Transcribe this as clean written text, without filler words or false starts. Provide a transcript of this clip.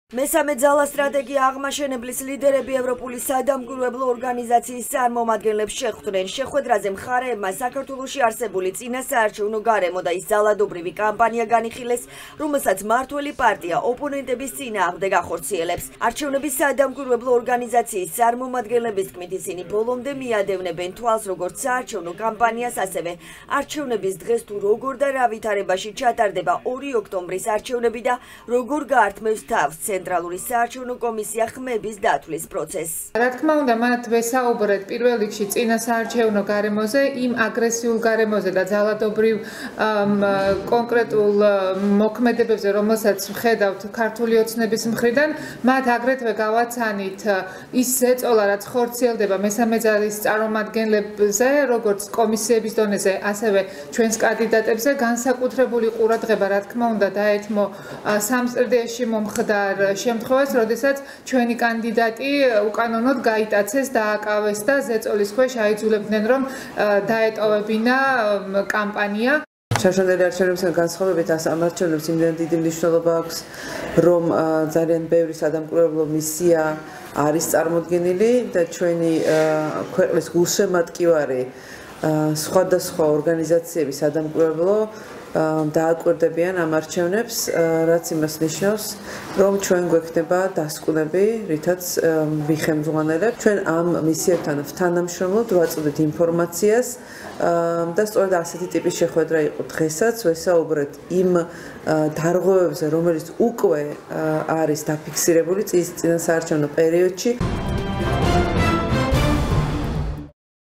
მესამე ძალა სტრატეგია აღმაშენებლის ლიდერები ევროპული სადამკვირვებლო ორგანიზაციის წარმომადგენლებს შეხვდნენ. შეხვედრაზე მხარეებმა საქართველოში არსებული წინა საარჩევნო გარემო და ის ძალადობრივი კამპანია განიხილეს, რომელსაც მმართველი პარტია ოპონენტების წინააღმდეგ ახორციელებს. არჩევნების სადამკვირვებლო ორგანიზაციის წარმომადგენლების თქმით, ისინი ბოლომდე მიადევნებენ თვალს როგორც საარჩევნო კამპანიას, ასევე არჩევნების დღეს თუ როგორ და რა ვითარებაში ჩატარდება 2 ოქტომბრის არჩევნები და როგორ გაართმევს თავს ცენტრალური საარჩევნო კომისია ხმების დათვლის პროცესს. რა თქმა უნდა, მათ ვესაუბრეთ პირველ რიგში წინა საარჩევნო გარემოზე, იმ აგრესიულ გარემოზე და ძალადობრივ კონკრეტულ მოქმედებებზე, რომელსაც ვხედავთ ქართული ოცნების მხრიდან, მათ აგრეთვე გავაცანით ის ზეწოლა, რაც ხორციელდება მესამე ძალის წარმომადგენლებზე, როგორც კომისიების დონეზე, ასევე ჩვენს კანდიდატებზე, განსაკუთრებული ყურადღება, რა თქმა უნდა, დაეთმო სამსტრიდიაში მომხდარ შემთხვევას, როდესაც ჩვენი კანდიდატი უკანონოდ გაიტაცეს, დააკავეს და ზეწოლის ქვეშ აიძულებდნენ, რომ დაეტოვებინა კამპანია. შარშანდელი არჩევნებისგან განსხვავებით ამ არჩევნებს იმდენად დიდი მნიშვნელობა აქვს, რომ ძალიან ბევრი სადამკვირვებლო მისია არის წარმოდგენილი და ჩვენი ქვეყნის გულშემატკივარი სხვადასხვა ორგანიზაციების სადამკვირვებლო დააკვირდებიან ამ არჩევნებს, რაც იმას ნიშნავს, რომ ჩვენ გვექნება დასკვნები, რითაც ვიხემძღვანელებ. ჩვენ ამ მისიებთან ვთანამშრომლობთ, ვაწვდით ინფორმაციას და სწორედ ასეთი ტიპის შეხვედრა იყო დღესაც. ვესაუბრეთ იმ დარღვევებზე, რომელიც უკვე არის დაფიქსირებული წინა საარჩევნო პერიოდში.